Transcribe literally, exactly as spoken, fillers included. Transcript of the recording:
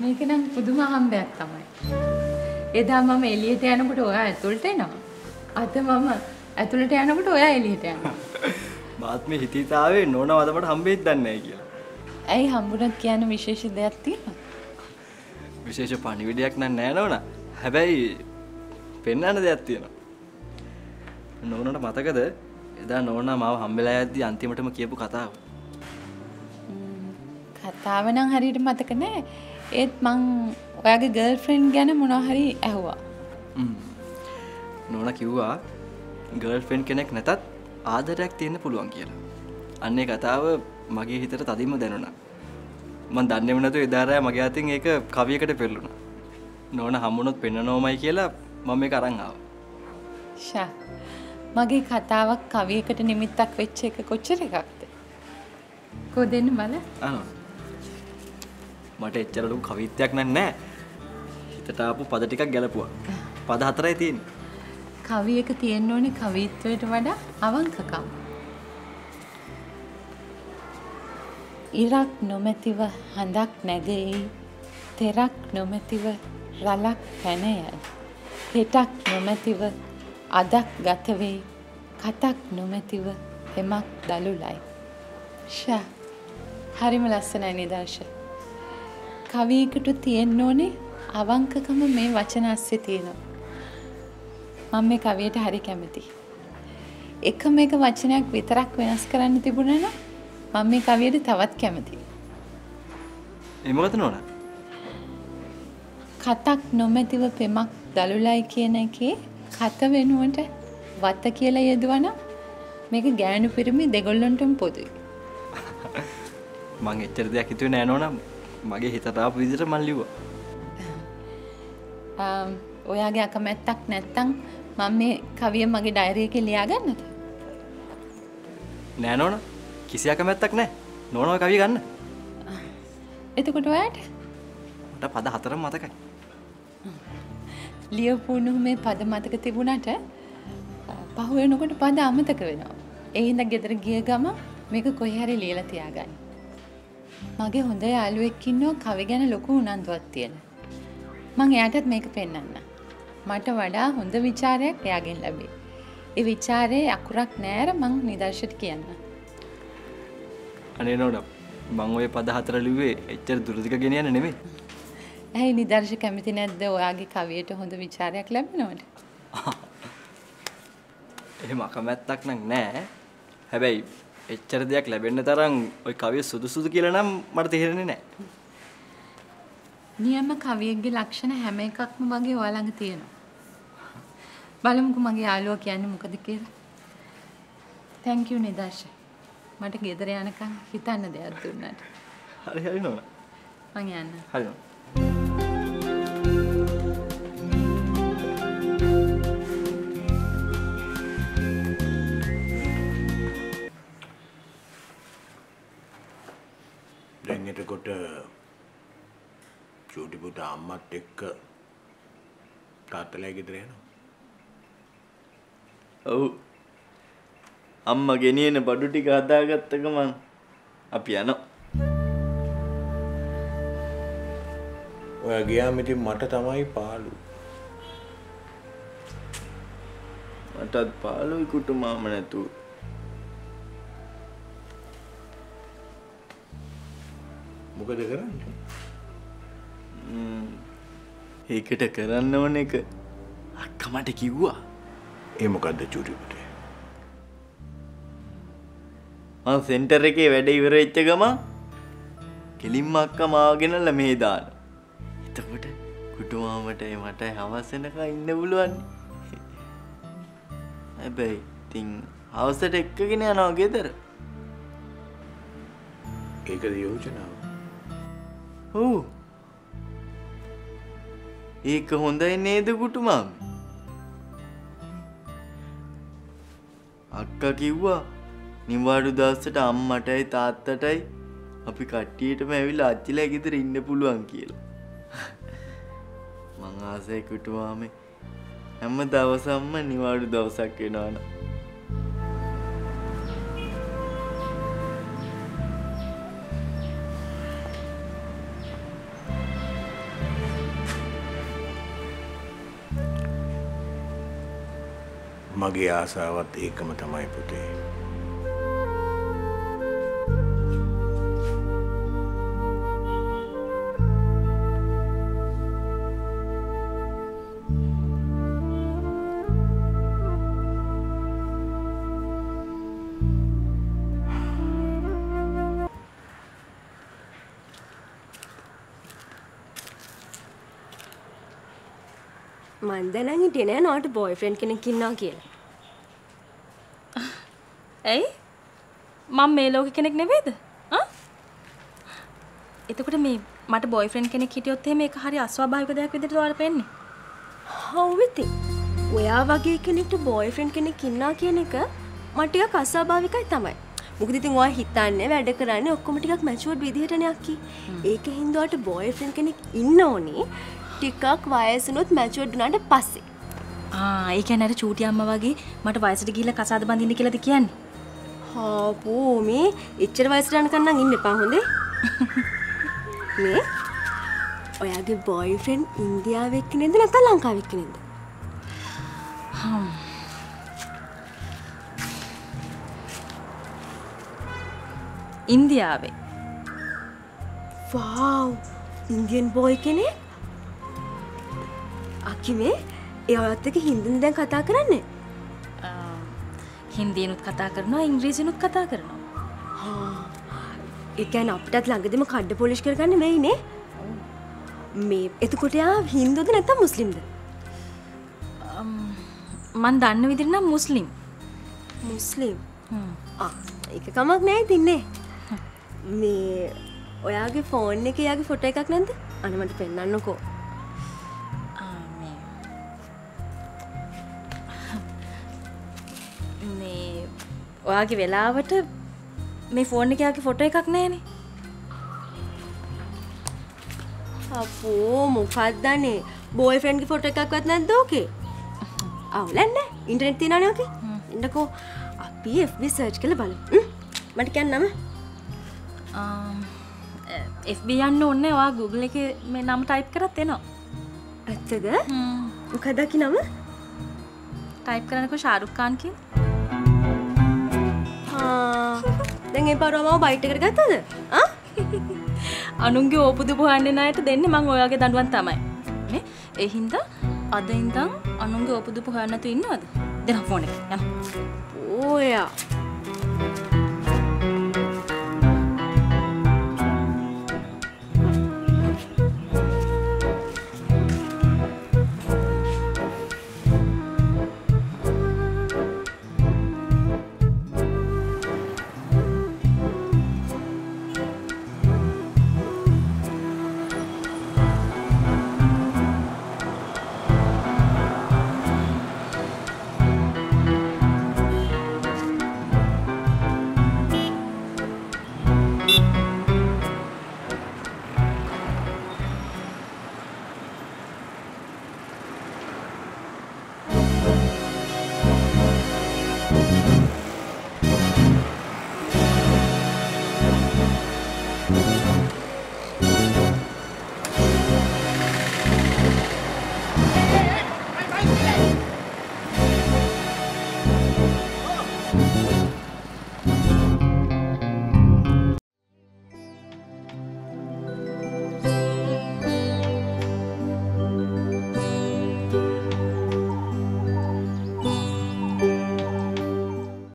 මේක නම් පුදුම හම්බයක් තමයි. එදා මම එළියට යනකොට ඔයා ඇතුළට එනවා. අද මම ඇතුළට යනකොට ඔයා එළියට යනවා. මාත් මේ හිතීතාවේ නෝනා වදමට හම්බෙයිද දන්නේ නැහැ කියලා. ඇයි හම්බුනත් කියන විශේෂ දෙයක් තියෙනවද? විශේෂ පණිවිඩයක් නෑ නෝනා. හැබැයි පෙන්වන්න දෙයක් තියෙනවා. නෝනාට මතකද එදා නෝනා මාව හම්බෙලා යද්දි අන්තිමටම කියපු කතාව? කතාව නම් හරියට මතක නෑ. ඒත් මං ඔයාගේ ගර්ල්ෆ්‍රෙන්ඩ් ගැන මොනවා හරි ඇහුවා. නෝනා කිව්වා ගර්ල්ෆ්‍රෙන්ඩ් කෙනෙක් නැතත් ආදරයක් තියෙන්න පුළුවන් කියලා. අන්නේ කතාව මගේ හිතට තදින්ම දැනුණා. මං දන්නේම නැතුව එදා රෑ මගේ අතින් ඒක කවියකට පෙරළුණා. නෝනා හම්බුනොත් පෙන්නනෝමයි කියලා මම මේක අරන් ආවා. ෂා මගේ කතාවක් කවියකට නිමිත්තක් වෙච්ච එක කොච්චර එකක්ද? කො දෙන්න බල. ආ මට එච්චර ලොකු කවිත්වයක් නෑ. හිතට ආපු පද ටිකක් ගැලපුවා. පද හතරයි තියෙන්නේ. කවියක තියෙන්න ඕනේ කවිත්වයට වඩා අවංකකම්. ඉරක් නොමැතිව හඳක් නැගෙයි, තෙරක් නොමැතිව රලක් පැන යයි. හෙටක් නොමැතිව අදක් ගත වෙයි, කතක් නොමැතිව එමක් දලුලයි. ෂා හරිම ලස්සනයි නිදර්ශ. කවියකට තියෙන්න ඕනේ අවංකකම මේ වචන ඇස්සේ තියෙනවා. මම මේ කවියට හරි කැමතියි. එකම එක වචනයක් විතරක් වෙනස් කරන්න තිබුණා නම් මම මේ කවියට තවත් කැමතියි. ඒ මොකද නෝනා? කතක් නොමැතිව පෙමක් දලුලයි කියන එකේ කත වෙනුවට වත කියලා යෙදුවා නම් මේක ගෑනු පිරිමි දෙගොල්ලන්ටම පොදුයි. මං එච්චර දෙයක් හිතුවේ නෑ නෝනා. මගේ හිතට ආපු විදිහට මං ලිව්වා. ආ ඔයාගේ අකමැත්තක් නැත්තම් මම මේ කවිය මගේ ඩයරි එකේ ලියා ගන්නද? නෑ නෝනා. කිසි අකමැත්තක් නෑ. නෝනා ඔය කවිය ගන්න. එතකොට ඔයාට? මට පද හතරම මතකයි. ලියපුණු මේ පද මතක තිබුණාට පහු වෙනකොට පද අමතක වෙනවා. ඒ හින්දා ගෙදර ගිය ගම මේක කොහේ හරි ලියලා තියාගන්න. මගේ හොඳ යාළුවෙක් ඉන්නවා කවි ගැන ලොකු උනන්දුවක් තියෙන. මං එයාටත් මේක පෙන්නන්න. මට වඩා හොඳ ਵਿਚාරයක් එයාගෙන් ලැබේ. ඒ ਵਿਚාරේ අකුරක් නෑර මං නිදර්ශයට කියන්න. අනේ නෝනා මං ඔය පද හතර ලිව්වේ එච්චර දුරදිග ගෙනියන්න නෙමෙයි. ඇයි නිදර්ශ කැමති නැද්ද ඔයාගේ කවියට හොඳ ਵਿਚාරයක් ලැබෙනවට? එහෙම අකමැත්තක් නම් නෑ. හැබැයි එච්චර දෙයක් ලැබෙන්න තරම් ওই කවිය සුදුසුදු කියලා නම් මට තේරෙන්නේ නෑ. නියම කවියෙක්ගේ ලක්ෂණ හැම එකක්ම වගේ ඔයා ළඟ තියෙනවා. බලමුකෝ මගේ යාළුවා කියන්නේ මොකද කියලා. thank you නිදර්ශ. මට ගෙදර යනකම් හිතන්න දෙයක් දුන්නාට. හරි හරි නෝනා. මං යන්න. හරි නෝනා. දැන් එතකොට චූටි පුතා අම්මත් එක්ක තාත්තලා ගෙදර යනවා. ඔව්. අම්මා ගෙනියන බඩු ටික හදාගත්ත ගමන් අපි යනවා. ඔයා ගියාම ඉතින් මට තමයි පාළු. මටත් පාළුයි කුටුමාම නැතුව. මොකද කරන්නේ? ඒකට කරන්න ඕන එක අක්කා මට කිව්වා. ඒ මොකද්ද චූටි පුතේ? මම සෙන්ටර් එකේ වැඩ ඉවර වෙච්ච ගමන් කෙලින්ම අක්කා මාව ගෙනල්ලා මෙහෙ දානවා. එතකොට කුටුමාමට මට හවස වෙනකන් ඉන්න පුළුවන්. හැබැයි ඉතින් හවසට එක්කගෙන යනවා ගෙදර. ඒකද යෝජනාව? ඔව්. ඒක හොඳයි නේද කුටුමාම? අක්කා කිව්වා නිවාඩු දවසට අම්මටයි තාත්තටයි අපි කට්ටියටම ඇවිල්ලා අච්චිලා ගෙදර ඉන්න පුළුවන් කියලා. මං ආසයි කුටුමාමේ හැම දවසක්ම නිවාඩු දවසක් වෙනවනම්. මගේ ආසාවත් ඒකම තමයි පුතේ. මන් දැනන් හිටියේ නෑ නෝට බොයිෆ්‍රෙන්ඩ් කෙනෙක් ඉන්නවා කියලා. ඇයි? මම මේ ලෝකෙ කෙනෙක් නෙවෙයිද? ආ? එතකොට මේ මට බොයිෆ්‍රෙන්ඩ් කෙනෙක් හිටියොත් එහෙම ඒක හරි අස්වාභාවික දෙයක් විදිහට ඔයාලට පෙන්නේ. How with it? ඔයා වගේ කෙනෙක්ට බොයිෆ්‍රෙන්ඩ් කෙනෙක් ඉන්නවා කියන එක මට ටිකක් අස්වාභාවිකයි තමයි. මොකද ඉතින් ඔයා හිතන්නේ වැඩ කරන්නේ ඔක්කොම ටිකක් මැචුවර්ඩ් විදිහටනේ අක්කි. ඒකෙන් හින්දාට බොයිෆ්‍රෙන්ඩ් කෙනෙක් ඉන්න ඕනේ. ටිකක් වයසුනොත් මැචුවර්ඩ් වුණාට පස්සේ. ආ ඒ කියන්නේ අර චූටි අම්මා වගේ මට වයසට ගිහිල්ලා කසාද බඳින්න කියලාද කියන්නේ? හාපෝ මේ එච්චර වයසට යනකම් නම් ඉන්න එපා හොඳේ. මේ ඔයාගේ බොයිෆ්‍රෙන්ඩ් ඉන්දියාවේ එක්කෙනෙක්ද නැත්නම් ලංකාවේ එක්කෙනෙක්ද? හ්ම්. ඉන්දියාවේ. වව් ඉන්දියන් බොයි කෙනෙක්? අකිමේ එයාත් එක්ක හින්දියෙන් දැන් කතා කරන්නේ? හින්දියෙනුත් කතා කරනවා ඉංග්‍රීසියෙනුත් කතා කරනවා. හා ඒ කියන්නේ අපිටත් ළඟදිම කඩ පොලිෂ් කරගන්න වෙයිනේ. මේ එතකොට යා හින්දුද නැත්නම් මුස්ලිම්ද? මන් දන්න විදිහට නම් මුස්ලිම්. මුස්ලිම්. හ්ම්. ආ ඒක කමක් නෑ ඉතින්නේ. මේ ඔයාගේ ෆෝන් එකේ යාගේ ෆොටෝ එකක් නැද්ද? අනේ මට පෙන්නන්නකෝ. ඔයාගේ වෙලාවට මේ ෆෝන් එකේ යාගේ ෆොටෝ එකක් නැහැනේ. අපෝ මොකක්දනේ බොයිෆ්‍රෙන්ඩ්ගේ ෆොටෝ එකක්වත් නැද්ද ඕකේ? අවුලන්නේ ඉන්ටර්නෙට් තියනවනේ ඕකේ. ඉන්නකෝ අපි F B සර්ච් කරලා බලමු. මට කියන්න නම. F B යන්න ඕනේ ඔයා Google එකේ මේ නම ටයිප් කරත් එනවා. ඇත්තද? හ්ම්. මොකද කි නම? ටයිප් කරනකොට ශාරුක් ખાන් කියන. දැන් ඒ පාරවම බයිට් එකට ගත්තද? ආ? අනුන්ගේ ඕපුදුපු හොයන්නේ නැයට දෙන්නේ මං ඔයාගේ දඬුවම් තමයි. නේ? ඒ හින්දා අද ඉඳන් අනුන්ගේ ඕපුදුපු හොයන්න නැතුව ඉන්නවද? දෙන්න ෆෝන් එක. යන්න. ඕයා. Thank you.